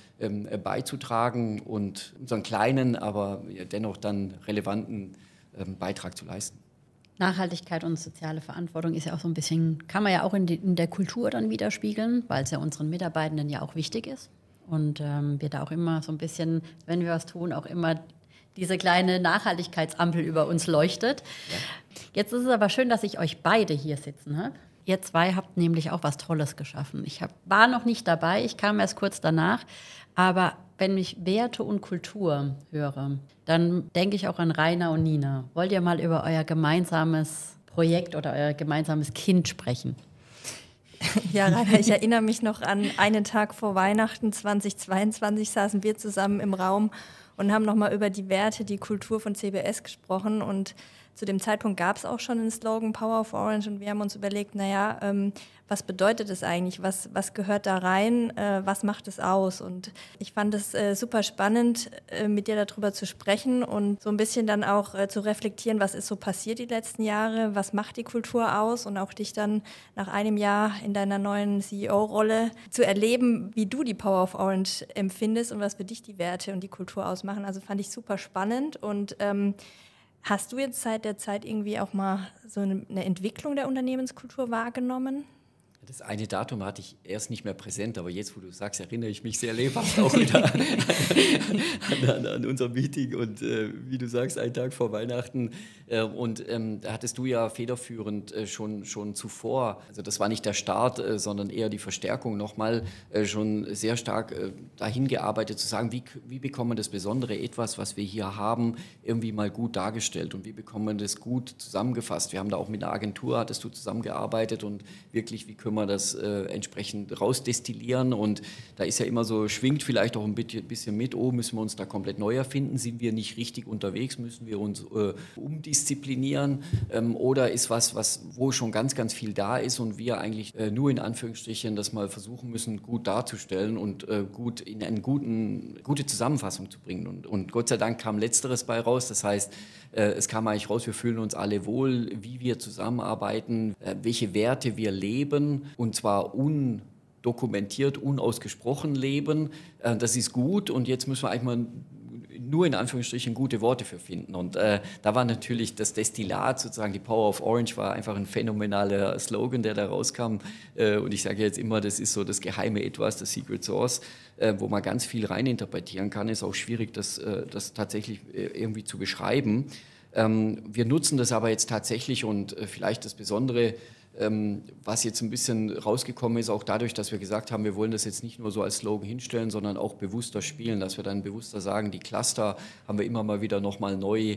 beizutragen und unseren kleinen, aber dennoch dann relevanten Beitrag zu leisten. Nachhaltigkeit und soziale Verantwortung ist ja auch so ein bisschen, kann man ja auch in der Kultur dann widerspiegeln, weil es ja unseren Mitarbeitenden ja auch wichtig ist. Und wir da auch immer so ein bisschen, wenn wir was tun, auch immer diese kleine Nachhaltigkeitsampel über uns leuchtet. Ja. Jetzt ist es aber schön, dass ich euch beide hier sitzen habe. Ihr zwei habt nämlich auch was Tolles geschaffen. War noch nicht dabei, ich kam erst kurz danach. Aber wenn ich Werte und Kultur höre, dann denke ich auch an Rainer und Nina. Wollt ihr mal über euer gemeinsames Projekt oder euer gemeinsames Kind sprechen? Ja, Rainer, ich erinnere mich noch an einen Tag vor Weihnachten 2022 saßen wir zusammen im Raum und haben nochmal über die Werte, die Kultur von CBS gesprochen. Und zu dem Zeitpunkt gab es auch schon den Slogan Power of Orange und wir haben uns überlegt, was bedeutet es eigentlich, was gehört da rein, was macht es aus? Und ich fand es super spannend, mit dir darüber zu sprechen und so ein bisschen dann auch zu reflektieren, was ist so passiert die letzten Jahre, was macht die Kultur aus und auch dich dann nach einem Jahr in deiner neuen CEO-Rolle zu erleben, wie du die Power of Orange empfindest und was für dich die Werte und die Kultur ausmachen. Also fand ich super spannend und hast du jetzt seit der Zeit irgendwie auch mal so eine Entwicklung der Unternehmenskultur wahrgenommen? Das eine Datum hatte ich erst nicht mehr präsent, aber jetzt, wo du sagst, erinnere ich mich sehr lebhaft auch wieder an unser Meeting und wie du sagst, einen Tag vor Weihnachten. Da hattest du ja federführend schon zuvor, also das war nicht der Start, sondern eher die Verstärkung nochmal, schon sehr stark dahin gearbeitet, zu sagen, wie bekommen wir das Besondere etwas, was wir hier haben, irgendwie mal gut dargestellt und wie bekommen wir das gut zusammengefasst. Wir haben da auch mit einer Agentur, hattest du zusammengearbeitet und wirklich, wie können wir das entsprechend rausdestillieren und da ist ja immer so, schwingt vielleicht auch ein bisschen mit, müssen wir uns da komplett neu erfinden, sind wir nicht richtig unterwegs, müssen wir uns umdisziplinieren oder ist wo schon ganz, ganz viel da ist und wir eigentlich nur in Anführungsstrichen das mal versuchen müssen, gut darzustellen und gut in eine gute Zusammenfassung zu bringen und Gott sei Dank kam Letzteres bei raus, das heißt, es kam eigentlich raus, wir fühlen uns alle wohl, wie wir zusammenarbeiten, welche Werte wir leben und zwar undokumentiert, unausgesprochen leben. Das ist gut und jetzt müssen wir eigentlich mal nur in Anführungsstrichen gute Worte für finden. Und da war natürlich das Destillat, sozusagen die Power of Orange, war einfach ein phänomenaler Slogan, der da rauskam. Und ich sage jetzt immer, das ist so das geheime Etwas, das Secret Sauce, wo man ganz viel reininterpretieren kann. Ist auch schwierig, das tatsächlich irgendwie zu beschreiben. Wir nutzen das aber jetzt tatsächlich und vielleicht das Besondere Was jetzt ein bisschen rausgekommen ist, auch dadurch, dass wir gesagt haben, wir wollen das jetzt nicht nur so als Slogan hinstellen, sondern auch bewusster spielen, dass wir dann bewusster sagen, die Cluster haben wir immer mal wieder nochmal neu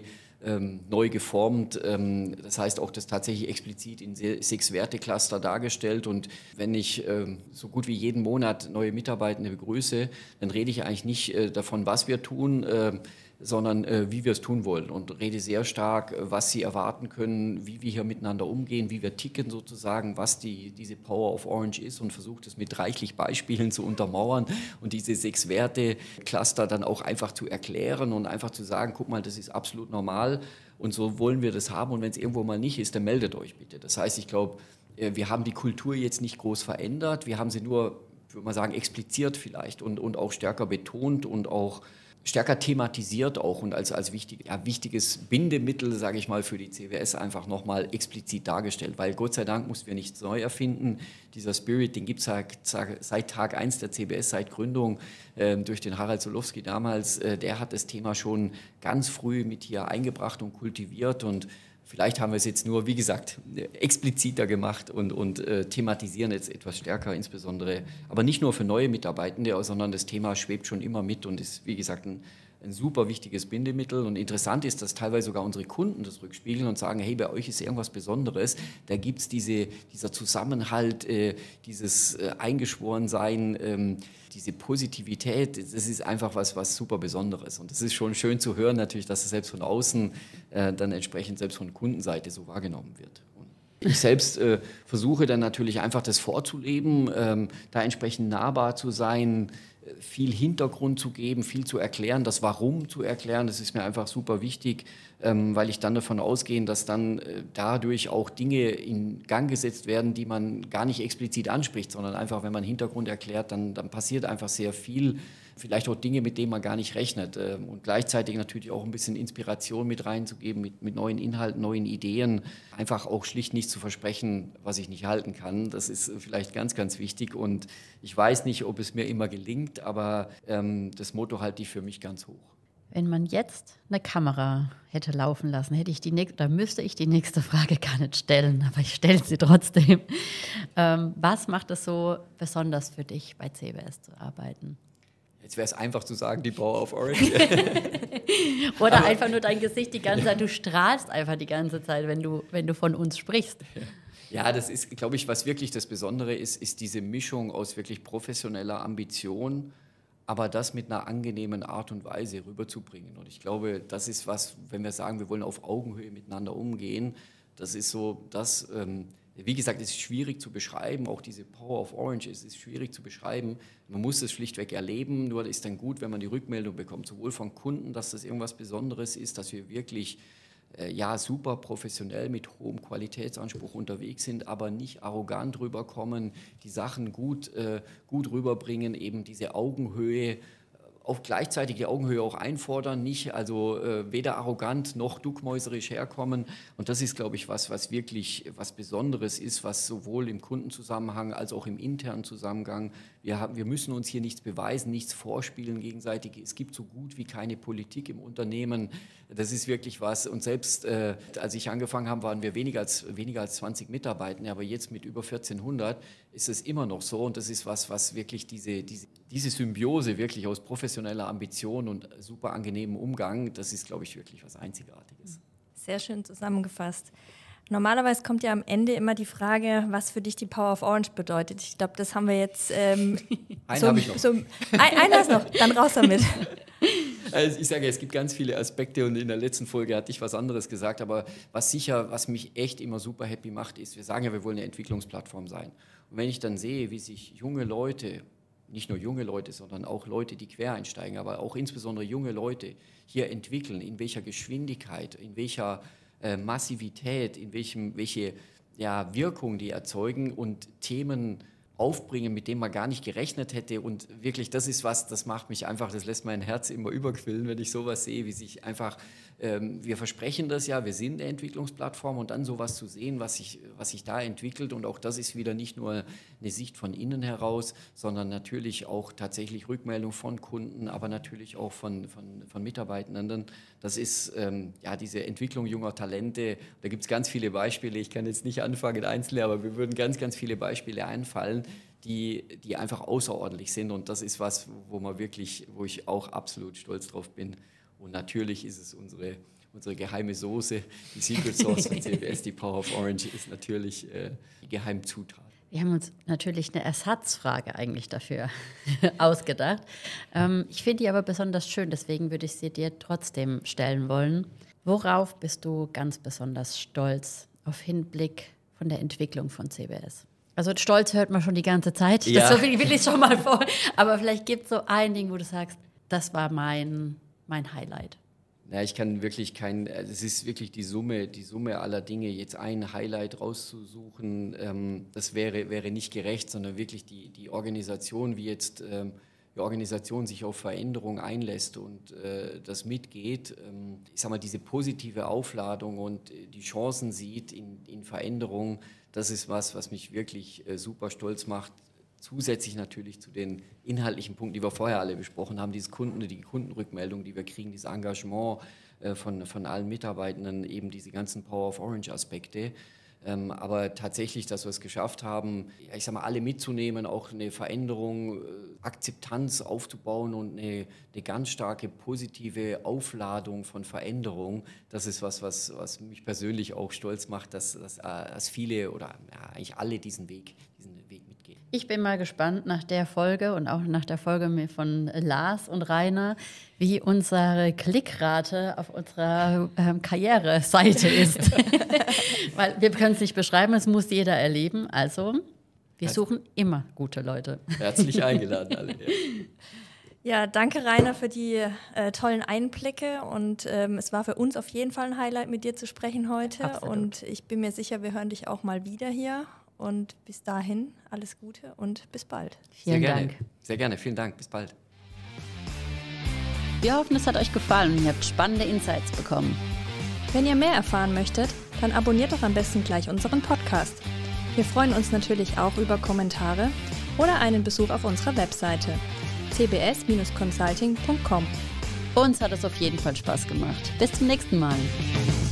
geformt. Das heißt auch das tatsächlich explizit in 6 Werte-Cluster dargestellt. Und wenn ich so gut wie jeden Monat neue Mitarbeitende begrüße, dann rede ich eigentlich nicht davon, was wir tun, sondern wie wir es tun wollen und rede sehr stark, was sie erwarten können, wie wir hier miteinander umgehen, wie wir ticken sozusagen, was diese Power of Orange ist und versuche das mit reichlich Beispielen zu untermauern und diese 6 Werte-Cluster dann auch einfach zu erklären und einfach zu sagen, guck mal, das ist absolut normal und so wollen wir das haben und wenn es irgendwo mal nicht ist, dann meldet euch bitte. Das heißt, ich glaube, wir haben die Kultur jetzt nicht groß verändert, wir haben sie nur, ich würde mal sagen, expliziert vielleicht und auch stärker betont und auch stärker thematisiert auch und als wichtiges Bindemittel, sage ich mal, für die CWS einfach nochmal explizit dargestellt, weil Gott sei Dank mussten wir nichts neu erfinden. Dieser Spirit, den gibt es seit Tag 1 der CBS, seit Gründung durch den Harald Solowski damals, der hat das Thema schon ganz früh mit hier eingebracht und kultiviert und vielleicht haben wir es jetzt nur, wie gesagt, expliziter gemacht und thematisieren jetzt etwas stärker, insbesondere, aber nicht nur für neue Mitarbeitende, sondern das Thema schwebt schon immer mit und ist, wie gesagt, ein super wichtiges Bindemittel. Und interessant ist, dass teilweise sogar unsere Kunden das rückspiegeln und sagen, hey, bei euch ist irgendwas Besonderes. Da gibt es dieser Zusammenhalt, dieses Eingeschworensein, diese Positivität. Das ist einfach was super Besonderes. Und es ist schon schön zu hören natürlich, dass es selbst von außen dann entsprechend selbst von Kundenseite so wahrgenommen wird. Ich selbst versuche dann natürlich einfach das vorzuleben, da entsprechend nahbar zu sein, viel Hintergrund zu geben, viel zu erklären, das Warum zu erklären, das ist mir einfach super wichtig, weil ich dann davon ausgehe, dass dann dadurch auch Dinge in Gang gesetzt werden, die man gar nicht explizit anspricht, sondern einfach, wenn man Hintergrund erklärt, dann passiert einfach sehr viel, vielleicht auch Dinge, mit denen man gar nicht rechnet und gleichzeitig natürlich auch ein bisschen Inspiration mit reinzugeben, mit neuen Inhalten, neuen Ideen, einfach auch schlicht nicht zu versprechen, was ich nicht halten kann. Das ist vielleicht ganz, ganz wichtig und ich weiß nicht, ob es mir immer gelingt, aber das Motto halte ich für mich ganz hoch. Wenn man jetzt eine Kamera hätte laufen lassen, müsste ich die nächste Frage gar nicht stellen, aber ich stelle sie trotzdem. Was macht es so besonders für dich, bei CBS zu arbeiten? Jetzt wäre es einfach zu sagen, die Power of Orange. Oder aber einfach nur dein Gesicht die ganze Zeit. Du strahlst einfach die ganze Zeit, wenn du von uns sprichst. Ja, das ist, glaube ich, was wirklich das Besondere ist diese Mischung aus wirklich professioneller Ambition, aber das mit einer angenehmen Art und Weise rüberzubringen. Und ich glaube, das ist was, wenn wir sagen, wir wollen auf Augenhöhe miteinander umgehen, das ist so, wie gesagt, es ist schwierig zu beschreiben, auch diese Power of Orange ist schwierig zu beschreiben. Man muss es schlichtweg erleben, nur ist dann gut, wenn man die Rückmeldung bekommt, sowohl von Kunden, dass das irgendwas Besonderes ist, dass wir wirklich super professionell mit hohem Qualitätsanspruch unterwegs sind, aber nicht arrogant rüberkommen, die Sachen gut rüberbringen, eben diese Augenhöhe, auch gleichzeitig die Augenhöhe auch einfordern, nicht also weder arrogant noch duckmäuserisch herkommen. Und das ist, glaube ich, was wirklich was Besonderes ist, was sowohl im Kundenzusammenhang als auch im internen Zusammenhang, wir müssen uns hier nichts beweisen, nichts vorspielen gegenseitig. Es gibt so gut wie keine Politik im Unternehmen. Das ist wirklich was. Und selbst als ich angefangen habe, waren wir weniger als 20 Mitarbeitende, aber jetzt mit über 1400 ist es immer noch so. Und das ist was wirklich diese Symbiose wirklich aus professioneller Ambition und super angenehmem Umgang, das ist, glaube ich, wirklich was Einzigartiges. Sehr schön zusammengefasst. Normalerweise kommt ja am Ende immer die Frage, was für dich die Power of Orange bedeutet. Ich glaube, das haben wir jetzt einen habe ich noch. Einen hast noch, dann raus damit. Also ich sage, es gibt ganz viele Aspekte und in der letzten Folge hatte ich was anderes gesagt, aber was mich echt immer super happy macht, ist, wir sagen ja, wir wollen eine Entwicklungsplattform sein. Und wenn ich dann sehe, wie sich junge Leute, nicht nur junge Leute, sondern auch Leute, die quer einsteigen, aber auch insbesondere junge Leute hier entwickeln, in welcher Geschwindigkeit, in welcher Massivität, welche Wirkung die erzeugen und Themen aufbringen, mit dem man gar nicht gerechnet hätte. Und wirklich, das ist was, das macht mich einfach, das lässt mein Herz immer überquillen, wenn ich sowas sehe, wie sich einfach, wir versprechen das ja, wir sind eine Entwicklungsplattform und dann sowas zu sehen, was sich da entwickelt. Und auch das ist wieder nicht nur eine Sicht von innen heraus, sondern natürlich auch tatsächlich Rückmeldung von Kunden, aber natürlich auch von Mitarbeitenden. Das ist diese Entwicklung junger Talente. Da gibt es ganz viele Beispiele. Ich kann jetzt nicht anfangen einzelne, aber wir würden ganz, ganz viele Beispiele einfallen, die einfach außerordentlich sind. Und das ist was, wo ich auch absolut stolz drauf bin. Und natürlich ist es unsere geheime Soße, die Secret Sauce von CBS, die Power of Orange, ist natürlich die Geheimzutat. Wir haben uns natürlich eine Ersatzfrage eigentlich dafür ausgedacht. Ich finde die aber besonders schön, deswegen würde ich sie dir trotzdem stellen wollen. Worauf bist du ganz besonders stolz auf Hinblick von der Entwicklung von CBS? Also Stolz hört man schon die ganze Zeit, ja. So will ich schon mal vor. Aber vielleicht gibt es so ein Ding, wo du sagst, das war mein Highlight. Ja, ich kann wirklich es ist wirklich die Summe aller Dinge, jetzt ein Highlight rauszusuchen, das wäre nicht gerecht, sondern wirklich die Organisation, wie jetzt die Organisation sich auf Veränderung einlässt und das mitgeht. Ich sag mal, diese positive Aufladung und die Chancen sieht in Veränderung, das ist was mich wirklich super stolz macht. Zusätzlich natürlich zu den inhaltlichen Punkten, die wir vorher alle besprochen haben, die Kundenrückmeldung, die wir kriegen, dieses Engagement von allen Mitarbeitenden, eben diese ganzen Power of Orange Aspekte. Aber tatsächlich, dass wir es geschafft haben, ich sag mal, alle mitzunehmen, auch eine Veränderung, Akzeptanz aufzubauen und eine ganz starke positive Aufladung von Veränderung, das ist was mich persönlich auch stolz macht, dass viele oder eigentlich alle diesen Weg mitgehen. Ich bin mal gespannt nach der Folge und auch nach der Folge von Lars und Rainer, wie unsere Klickrate auf unserer Karriereseite ist. Weil wir können es nicht beschreiben, es muss jeder erleben. Also, wir suchen immer gute Leute. Herzlich eingeladen alle. Ja, danke Rainer für die tollen Einblicke und es war für uns auf jeden Fall ein Highlight, mit dir zu sprechen heute. Absolut. Und ich bin mir sicher, wir hören dich auch mal wieder hier. Und bis dahin alles Gute und bis bald. Vielen Dank. Sehr gerne, vielen Dank. Bis bald. Wir hoffen, es hat euch gefallen und ihr habt spannende Insights bekommen. Wenn ihr mehr erfahren möchtet, dann abonniert doch am besten gleich unseren Podcast. Wir freuen uns natürlich auch über Kommentare oder einen Besuch auf unserer Webseite cbs-consulting.com. Uns hat es auf jeden Fall Spaß gemacht. Bis zum nächsten Mal.